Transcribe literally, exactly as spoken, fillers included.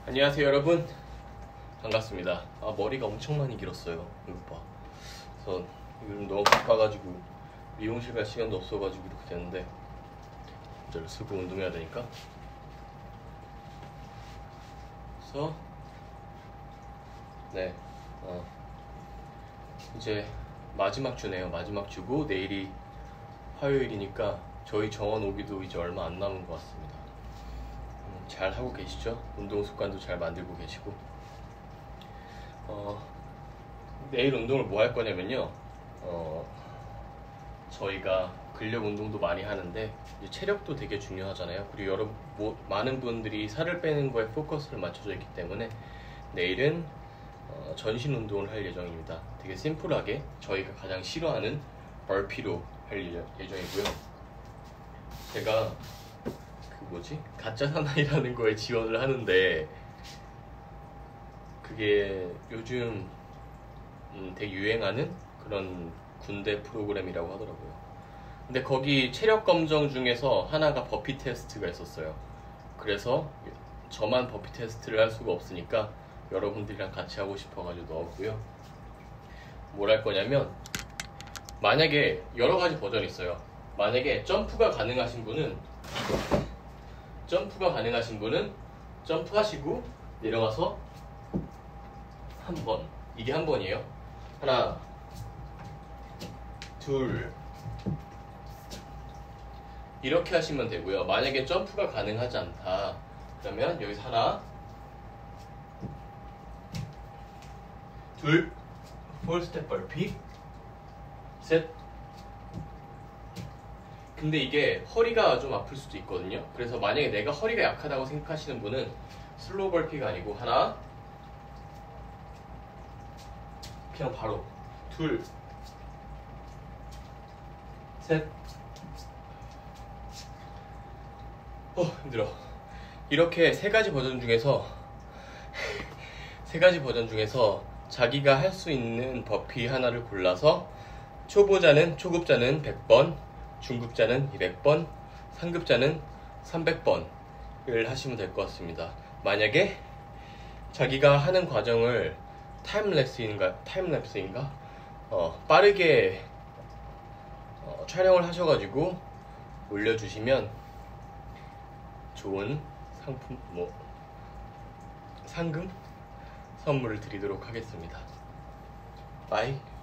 안녕하세요 여러분, 반갑습니다. 아 머리가 엄청 많이 길었어요. 이거 봐. 그래서 요즘 너무 바빠가지고 미용실 갈 시간도 없어가지고 이렇게 됐는데 모자를 쓰고 운동해야 되니까. 그래서 네 어, 이제 마지막 주네요. 마지막 주고 내일이 화요일이니까 저희 정원 오기도 이제 얼마 안 남은 것 같습니다. 잘 하고 계시죠? 운동 습관도 잘 만들고 계시고. 어, 내일 운동을 뭐 할 거냐면요. 어, 저희가 근력 운동도 많이 하는데 이제 체력도 되게 중요하잖아요. 그리고 여러 뭐, 많은 분들이 살을 빼는 거에 포커스를 맞춰져 있기 때문에 내일은 어, 전신 운동을 할 예정입니다. 되게 심플하게 저희가 가장 싫어하는 버피로 할 예정이고요. 제가 그 뭐지? 가짜 사나이라는 거에 지원을 하는데 그게 요즘 음 되게 유행하는 그런 군대 프로그램이라고 하더라고요. 근데 거기 체력 검정 중에서 하나가 버피 테스트가 있었어요. 그래서 저만 버피 테스트를 할 수가 없으니까 여러분들이랑 같이 하고 싶어가지고 넣었고요. 뭘 할 거냐면 만약에 여러 가지 버전이 있어요. 만약에 점프가 가능하신 분은 점프가 가능하신 분은 점프하시고 내려가서 한 번, 이게 한 번이에요. 하나, 둘, 이렇게 하시면 되고요. 만약에 점프가 가능하지 않다 그러면 여기서 하나, 둘, 폴 스텝 벌피, 셋. 근데 이게 허리가 좀 아플 수도 있거든요. 그래서 만약에 내가 허리가 약하다고 생각하시는 분은 슬로우 벌피가 아니고 하나, 그냥 바로 둘, 셋. 어 힘들어. 이렇게 세 가지 버전 중에서 세 가지 버전 중에서 자기가 할 수 있는 버피 하나를 골라서 초보자는 초급자는 백 번, 중급자는 이백 번, 상급자는 삼백 번을 하시면 될 것 같습니다. 만약에 자기가 하는 과정을 타임랩스인가 타임랩스인가 어, 빠르게 어, 촬영을 하셔가지고 올려주시면 좋은 상품 뭐 상금 선물을 드리도록 하겠습니다. 바이.